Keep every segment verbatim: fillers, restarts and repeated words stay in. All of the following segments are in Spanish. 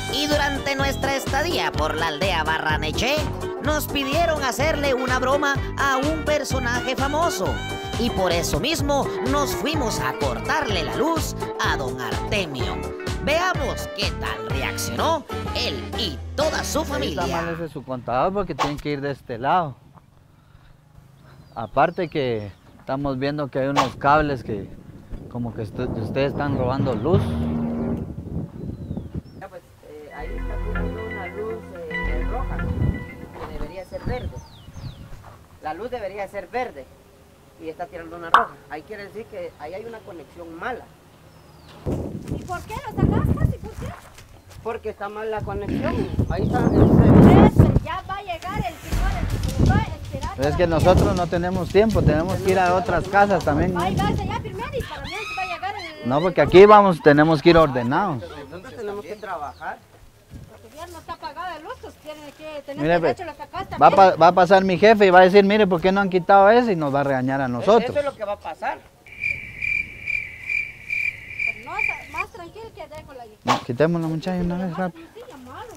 Y durante nuestra estadía por la aldea Barraneché, nos pidieron hacerle una broma a un personaje famoso. Y por eso mismo nos fuimos a cortarle la luz a don Artemio. Veamos qué tal reaccionó él y toda su familia. Ahí está mal ese su contador porque tienen que ir de este lado. Aparte que estamos viendo que hay unos cables que como que ustedes están robando luz. Ya pues, eh, ahí está tirando una luz eh, roja, que debería ser verde. La luz debería ser verde y está tirando una roja. Ahí quiere decir que ahí hay una conexión mala. ¿Y por qué lo sacaste? ¿Por qué? Porque está mal la conexión. Ahí está. Eso, ya va a llegar el señor, el que va a esperar. Pero es que nosotros no tenemos tiempo, tenemos que ir a otras casas también. Ahí va allá primero y para mí va a llegar el... No, porque aquí vamos, tenemos que ir ordenados. Nosotros tenemos que trabajar. Porque ya no está pagada de luz, pues tiene que tener Mire, derecho a lo que acá está. va, a pa- va a pasar mi jefe y va a decir, mire, ¿por qué no han quitado ese? Y nos va a regañar a nosotros. Eso es lo que va a pasar. Pues no, más tranquilo que dejo la... No, quitémoslo, muchachos, una vez rápido. Sí, ya malo.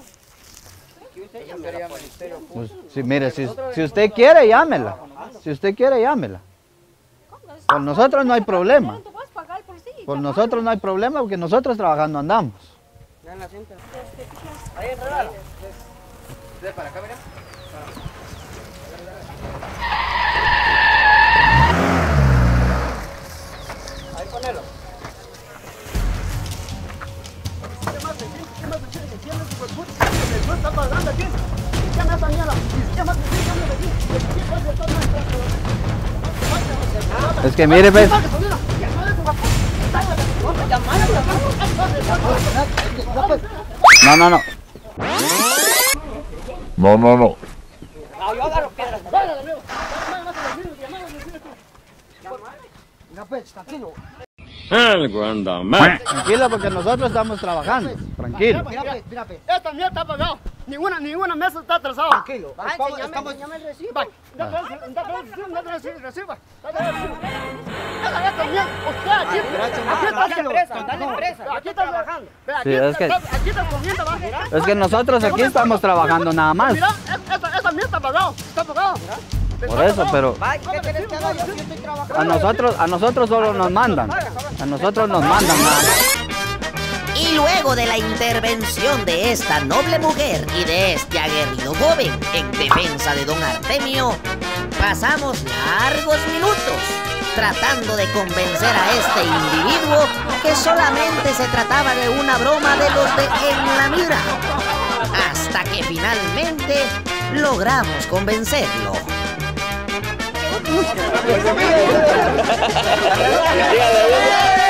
Pues, sí, mire, si, si usted quiere, llámela. Si usted quiere, llámela. Por nosotros no hay problema. Tú vas a pagar por sí. Por nosotros no hay problema porque nosotros trabajando andamos. Ya en la cinta. Ahí enredala. De para acá, mira. Ahí ponelo. Es que mire, pues. No, no, no. No, no, no. Yo agarro piedras. Algo anda mal. Tranquilo porque nosotros estamos trabajando. Tranquilo. Mira, pues, mira, pues. Esta mierda está pagada. Ninguna, ninguna mesa está atrasada. Tranquilo. Ah, enséñame, enséñame el recibo. Va, date el recibo, date el recibo, date el recibo, recibo. Date el recibo. Esa esta mierda, usted aquí, aquí está Dale presa, dale presa. Yo Aquí estoy está trabajando. Ve, aquí Sí, es que- está- aquí está comiendo, va. Es que nosotros aquí estamos trabajando nada más. Mira, esta, esta mierda está pagada, está pagada. Por eso, pero Vaya, ¿qué querés que haga yo? Yo estoy trabajando. a nosotros, a nosotros solo nos mandan. A nosotros nos mandan nada más. Y luego de la intervención de esta noble mujer y de este aguerrido joven en defensa de don Artemio, pasamos largos minutos tratando de convencer a este individuo que solamente se trataba de una broma de los de En la Mira, hasta que finalmente logramos convencerlo. Dígale, dígale.